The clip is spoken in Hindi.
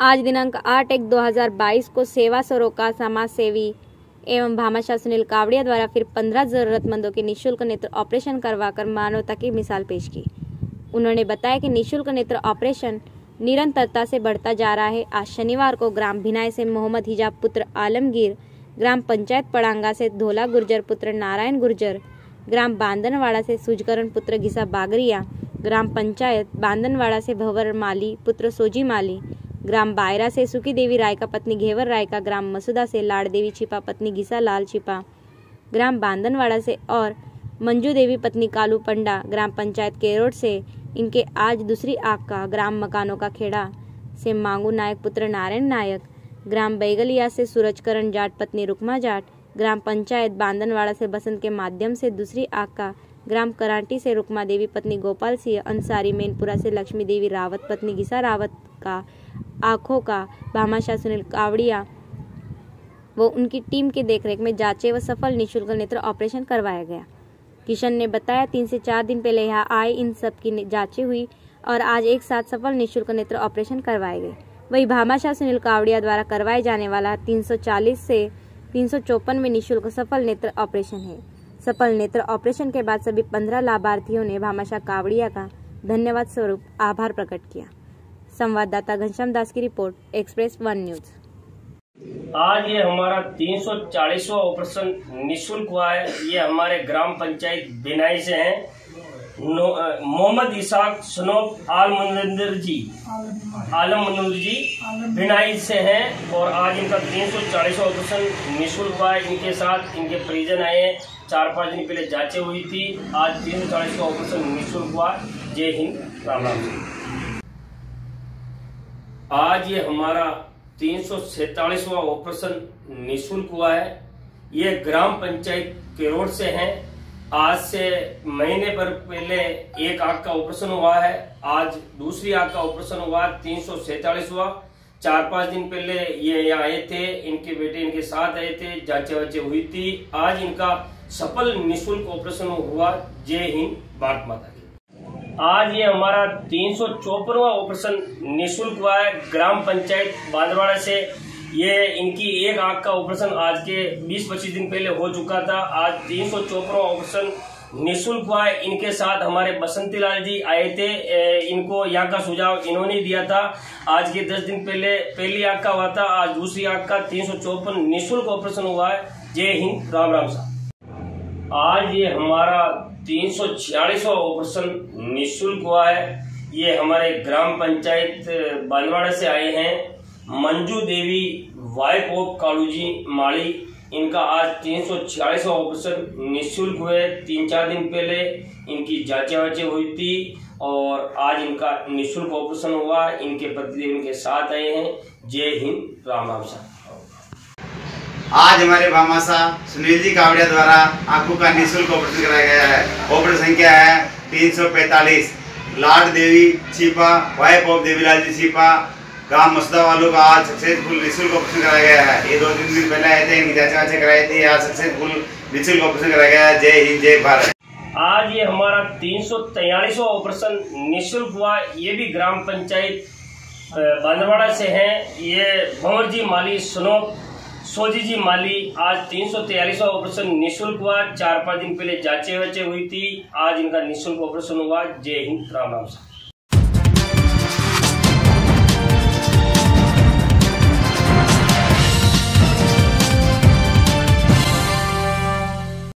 आज दिनांक 8/1/2022 को सेवा सरोकार समाज सेवी एवं भामाशाह सुनील कावड़िया द्वारा फिर 15 जरूरतमंदों के निःशुल्क नेत्र ऑपरेशन करवाकर मानवता की मिसाल पेश की। उन्होंने बताया कि निःशुल्क नेत्र ऑपरेशन निरंतरता से बढ़ता जा रहा है। आज शनिवार को ग्राम भिनाई से मोहम्मद हिजाब पुत्र आलमगीर, ग्राम पंचायत पड़ांगा से धोला गुर्जर पुत्र नारायण गुर्जर, ग्राम बांदनवाड़ा से सुजकरण पुत्र घिसा बागरिया, ग्राम पंचायत बांदनवाड़ा से भंवर माली पुत्र सोजी माली, ग्राम बायरा से सुकी देवी राय का पत्नी घेवर राय का, ग्राम मसूदा से लाड़ देवी छिपा पत्नी घिसा लाल छिपा, ग्राम बांदनवाड़ा से और मंजू देवी पत्नी कालू पंडा, ग्राम पंचायत केरोट से इनके आज दूसरी आंख का, ग्राम मकानों का खेड़ा से मांगू नायक पुत्र नारायण नायक, ग्राम बैगलिया से सूरजकरण जाट पत्नी रुकमा जाट, ग्राम पंचायत बांदनवाड़ा से बसंत के माध्यम से दूसरी आंख का, ग्राम करांटी से रुकमा देवी पत्नी गोपाल सिंह अंसारी, मैनपुरा से लक्ष्मी देवी रावत पत्नी घिसा रावत का आंखों का भामाशाह सुनील कावड़िया वो उनकी टीम की देखरेख में जांचे व सफल निःशुल्क नेत्र ऑपरेशन करवाया गया। किशन ने बताया 3 से 4 दिन पहले यहाँ आए इन सब की जांचें हुई और आज एक साथ सफल निःशुल्क नेत्र ऑपरेशन करवाए गए। वही भामाशाह सुनील कावड़िया द्वारा करवाए जाने वाला 340 से 354 में निःशुल्क सफल नेत्र ऑपरेशन है। सफल नेत्र ऑपरेशन के बाद सभी 15 लाभार्थियों ने भामाशाह कावड़िया का धन्यवाद स्वरूप आभार प्रकट किया। संवाददाता घनश्याम दास की रिपोर्ट, एक्सप्रेस 1 न्यूज। आज ये हमारा 340वां ऑपरेशन निःशुल्क हुआ है। ये हमारे ग्राम पंचायत भिनाई से हैं। मोहम्मद इसाक सनोफ आलम मनूर जी भिनाई से हैं और आज इनका 340वां ऑपरेशन निःशुल्क हुआ है। इनके साथ इनके परिजन आए हैं। 4-5 दिन पहले जांचें हुई थी। आज 340वां ऑपरेशन निःशुल्क हुआ। जय हिंद, राम राम। आज ये हमारा 347वां ऑपरेशन निःशुल्क हुआ है। ये ग्राम पंचायत केरोट से हैं। आज से महीने भर पहले एक आंख का ऑपरेशन हुआ है। आज दूसरी आंख का ऑपरेशन हुआ 347वां। 4-5 दिन पहले ये यहाँ आए थे। इनके बेटे इनके साथ आए थे। जांचें वाचें हुई थी। आज इनका सफल निःशुल्क ऑपरेशन हुआ। जय हिंद, भारत माता की। आज ये हमारा 354वां ऑपरेशन निःशुल्क हुआ है। ग्राम पंचायत बांदवाड़ा से ये इनकी एक आंख का ऑपरेशन आज के 20-25 दिन पहले हो चुका था। आज 354वां ऑपरेशन निःशुल्क हुआ है। इनके साथ हमारे बसंती लाल जी आए थे। इनको यहाँ का सुझाव इन्होंने दिया था। आज के 10 दिन पहले पहली आंख का हुआ था। आज दूसरी आंख का 354 निःशुल्क ऑपरेशन हुआ है। जय हिंद, राम राम साहब। आज ये हमारा 346वां ऑपरेशन निःशुल्क हुआ है। ये हमारे ग्राम पंचायत बांदवाड़ा से आए हैं। मंजू देवी वाइफ ऑफ कालूजी माली, इनका आज 346वां ऑपरेशन निःशुल्क हुए। 3-4 दिन पहले इनकी जांचें वाचें हुई थी और आज इनका निःशुल्क ऑपरेशन हुआ। इनके पति इनके साथ आए हैं। जय हिंद, राम राम साहब। आज हमारे भामाशाह सुनील जी कावड़िया द्वारा आंखों का निःशुल्क ऑपरेशन कराया गया है। ऑपरेशन संख्या है 345। लाड देवी छिपा वाइफ ऑफ देवीलाल जी छिपा गांव मसूदा वालों का आज सक्सेसफुल निःशुल्क ऑपरेशन कराया गया है। ये 2-3 दिन पहले आए थे। इनकी जांचें कराई थी। आज सक्सेसफुल निःशुल्क ऑपरेशन कराया गया है। जय हिंद, जय भारत। आज ये हमारा 343वां ऑपरेशन निःशुल्क हुआ। ये भी ग्राम पंचायत बांदवाड़ा से हैं। ये भंवर जी माली सनोफ सोजी जी माली। आज 343वां ऑपरेशन निःशुल्क हुआ। 4-5 दिन पहले जांचें वाचें हुई थी। आज इनका निःशुल्क ऑपरेशन हुआ। जय हिंद, राम राम।